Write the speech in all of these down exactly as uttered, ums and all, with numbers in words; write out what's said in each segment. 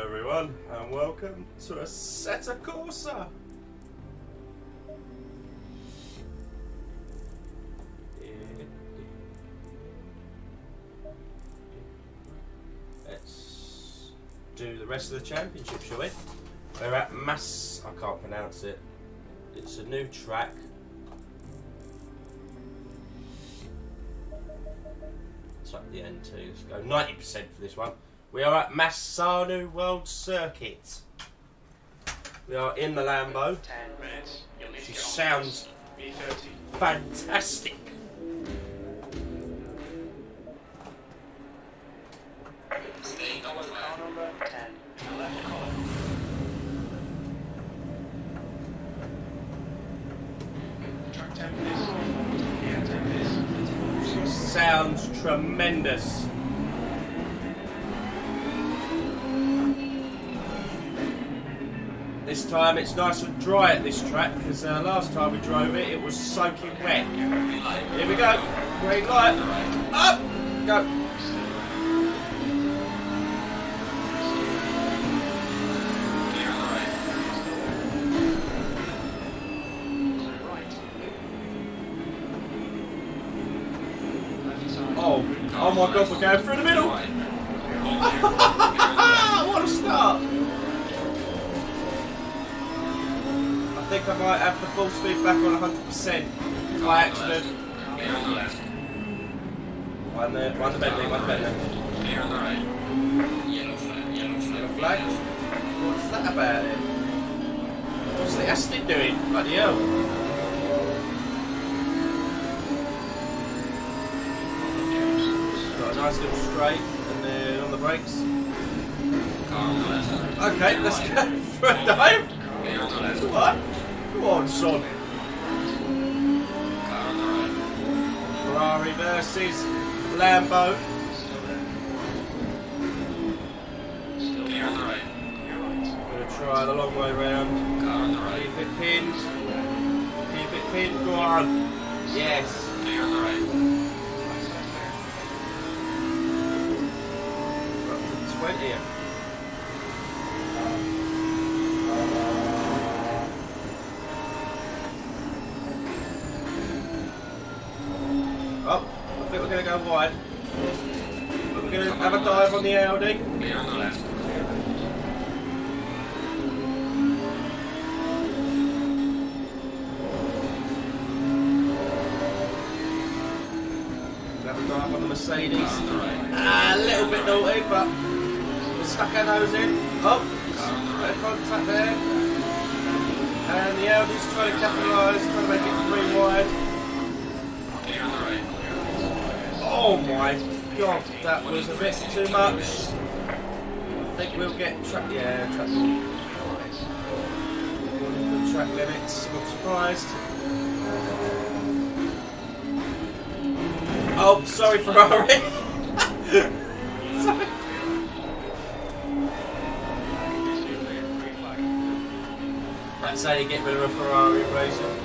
everyone, and welcome to Assetto Corsa. Let's do the rest of the championship, shall we? We're at Mass... I can't pronounce it. It's a new track. It's up the end too. Let's go ninety percent for this one. We are at Massano World Circuit. We are in the Lambo. She sounds fantastic. She sounds tremendous. This time it's nice and dry at this track because uh, last time we drove it, it was soaking wet. Here we go. Green light. Up. Go. Oh, oh my God, we're going through the middle. What a start. I think I might have the full speed back on one hundred percent by accident. One the, one the Bentley, one the Bentley. Clear on the right. Yellow flag, yellow flag. Yellow flag? What's that about it? What's the Aston doing? Bloody hell. Got a nice little straight and then on the brakes. Car on the left. Okay, let's go for a dive. Clear on the left. What? Go on, son. Car on the right. Ferrari versus Lambo. Clear on the right. I'm going to try the long way round. Car on the right. Keep it pinned. Keep it pinned. Go on. Yes. Clear on the right. We're up to the twentieth. Oh, I think we're going to go wide. But we're going to have a dive on the Audi. Clear on the left. Have a dive on the Mercedes. On the right. Ah, a little bit naughty, but we stuck our nose in. Oh, bit of contact there. And the Audi's trying to capitalise, trying to make it three wide. Oh my God, that was a bit too much. I think we'll get track. Yeah, track. The track limits. I'm surprised. Oh, sorry, Ferrari. Sorry. That's how you get rid of a Ferrari racer.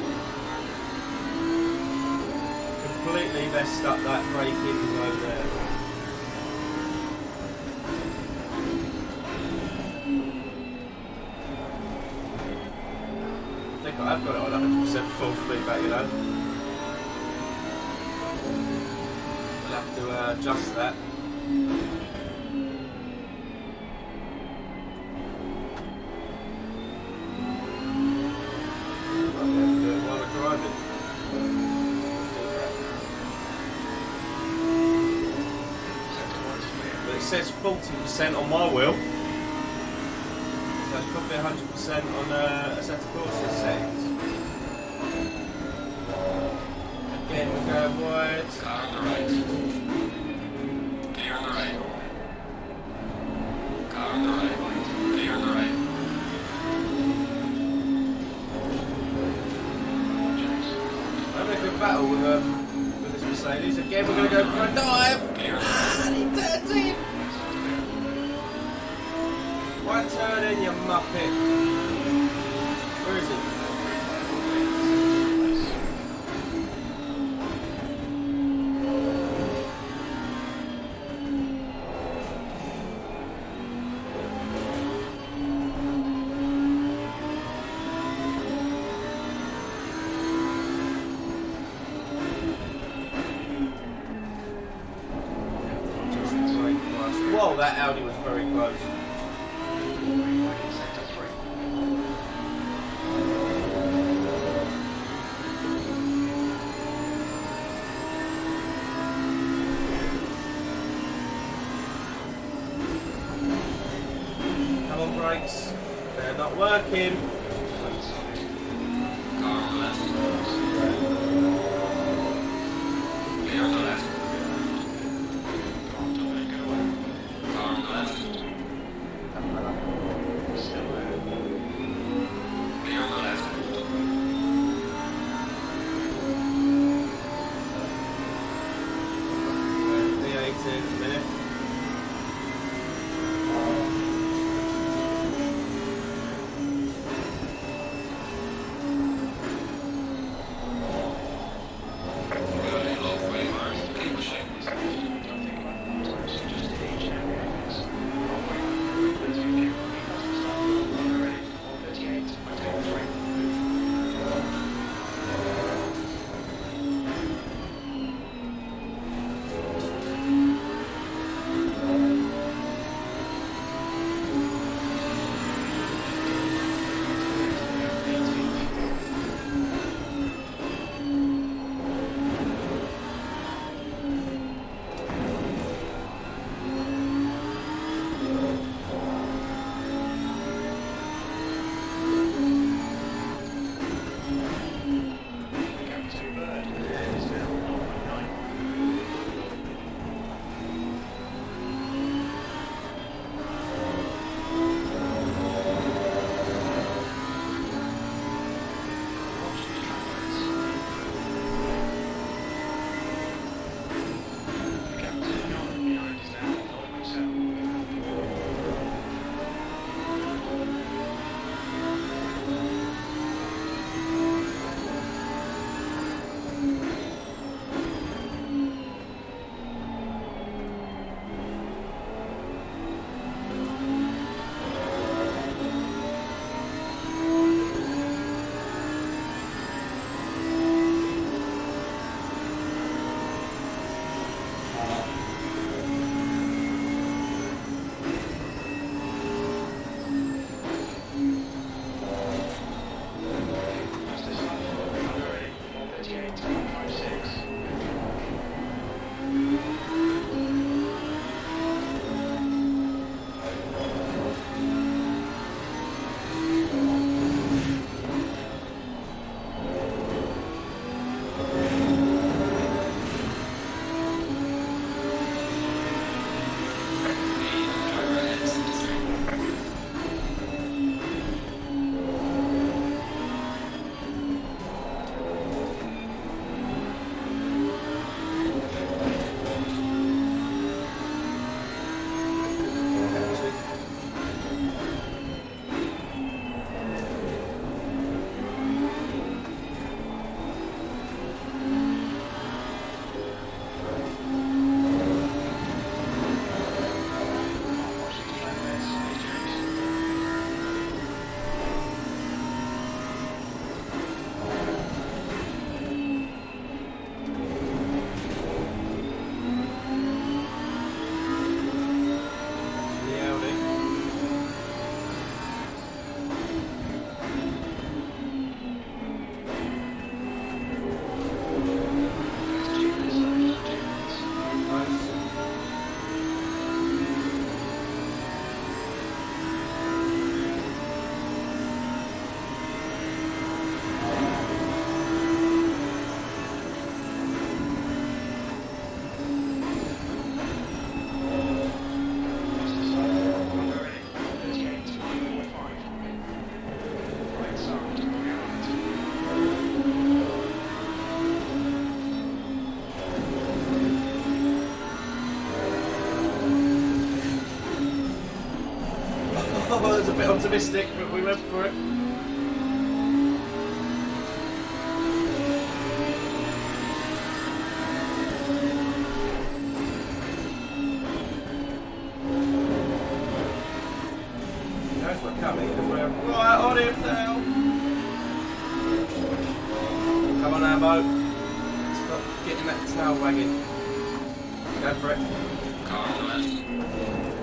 Completely messed up that braking over there. I think I've got it on one hundred percent full speed back, you know. We'll have to uh, adjust that. Might be able to do it while we're driving. It says forty percent on my wheel, so it's probably one hundred percent on uh, Assetto Corsa settings. Again, we're going wide. Car on the right. Clear on the right. Car on the right. Clear on the right. I'm having a good battle with, um, with this Mercedes. Again, we're going to go for a dive. Clear on the right. Ah, he turns in. One turn in, you muppet. Where is it? Whoa, that Audi was very close. Come on, brakes. They're not working. Car on the left. Clear on the left. Car on the left. Clear on the left. V eight in a minute. Good, low frame mark. Keep pushing. I was a bit optimistic, but we went for it. Knows we're coming because we're right on him now. Come on, Ambo. Stop getting that tail wagging. Go for it. Car on the left.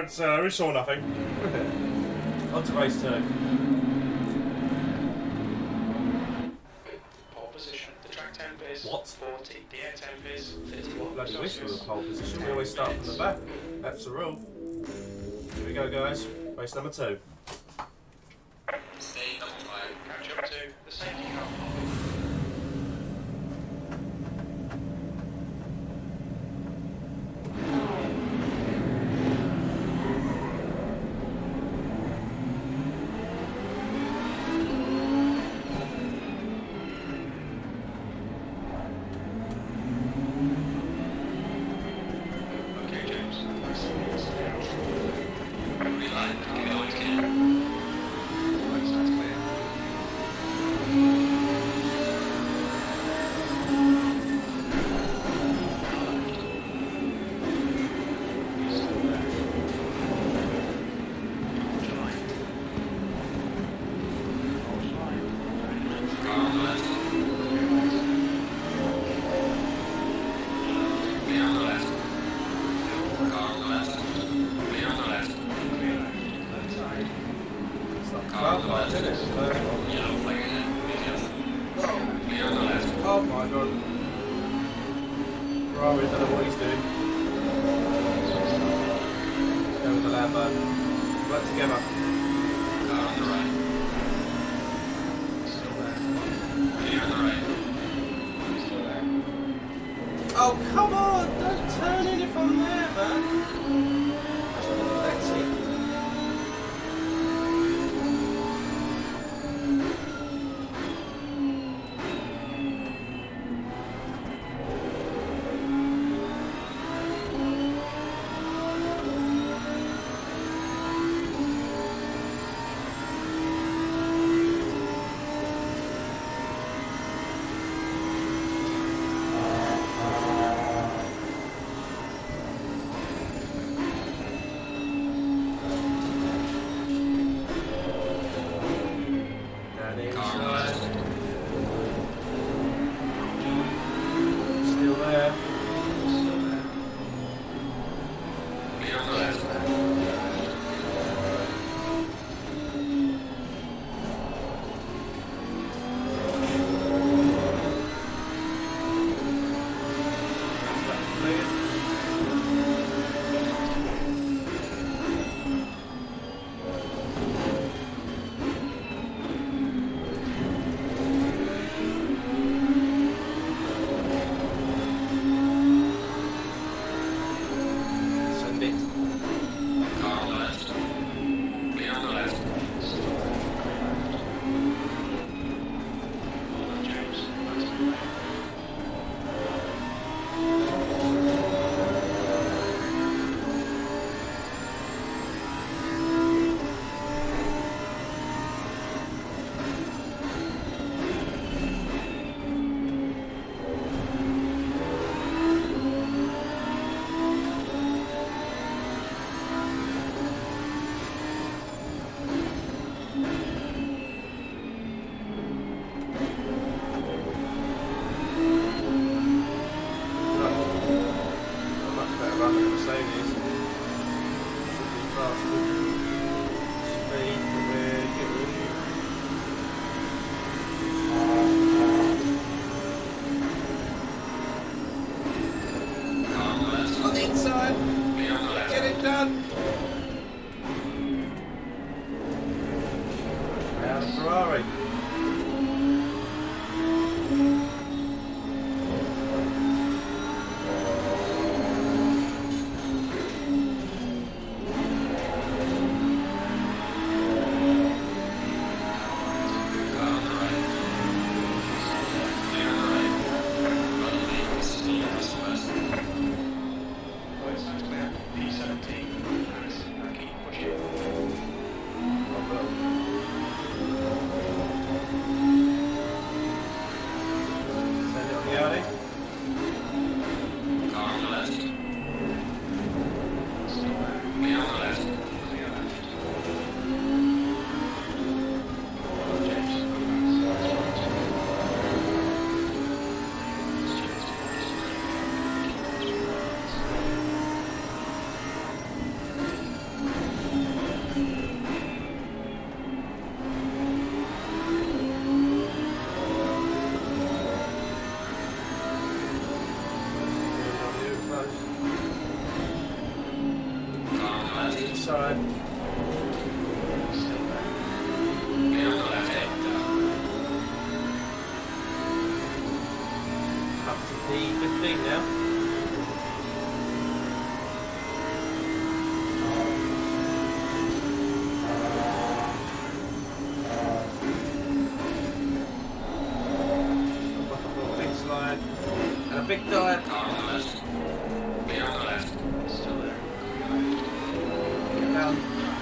lads, uh, we saw nothing. On to race two. Pole position. The track temp is What? forty. The air temp is thirty-one. Bloody wish we were pole position. We always start from the back. That's the rule. Here we go, guys. Race number two. Stay double five. Catch up to the safety car. Okay, James. Green light. Keep going, kid. Right, sounds clear. He's still there. Hold your line. Hold your line. Car on the left. Clear on the left. Car on the left. Clear on the left. Clear left. Left side. It's not Car on the twelve, left. isn't it? It's the first one. Yellow flag ahead. Be careful. Clear on the left. Oh my god. Ferrari, don't know what he's doing. Let's go with the Lambo. Work together. Car on the right. Still there. Clear on the right. Still there. Oh, come on! Don't turn in if I'm there, man! That's pathetic. Down Car on the left. inside. Still there. Still there. Clear on the left. Send it. Car on the left. Clear on the left. Well done, James. That's clear. A much better run than the Mercedes. Should be faster. Speed that we're getting. Car on the left. On the inside! Clear on the left. Get it done! Now the Ferrari. Car on the right. Clear on the right. Run lane. This is the last west. Right, sounds clear. P seventeen. Pass. Now keep pushing. Send it on the alley. Car on the left. Still there. Clear on the left. Clear left. Well done, James. Cheers. inside. Still there. Clear on the left. Up to P fifteen now. Big slide and a big dive. Car on the left. Clear on the left. Still there. Down.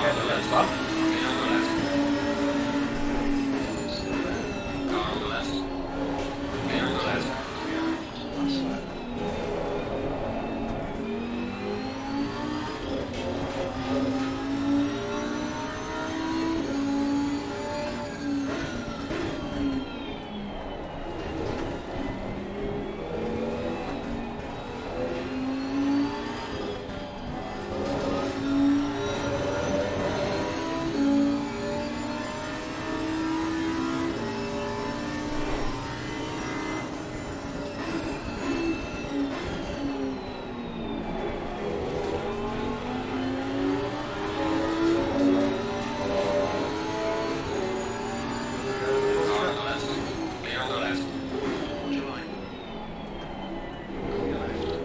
Careful, that's fun. Clear on the left. Car on the left. Clear on the left. That's right. Car on the left. Clear on the left. Hold your line. Clear left.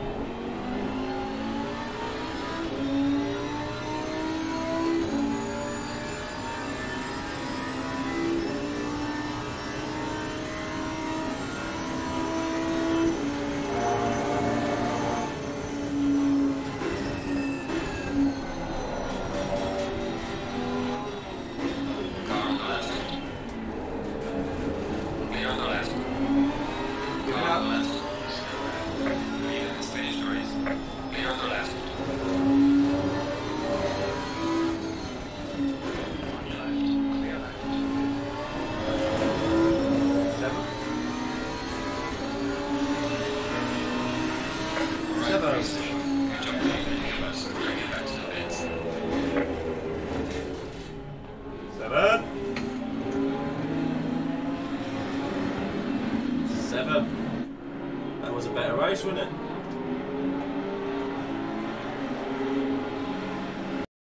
Car on the left. Clear on the left. Car on the left. Leader has finished the race. Clear on the left. On your left. Clear left. Seven. Right Seven. race station. Good job, David. Let's bring it back to the pits. Seven. Seven. That was a better race, wasn't it?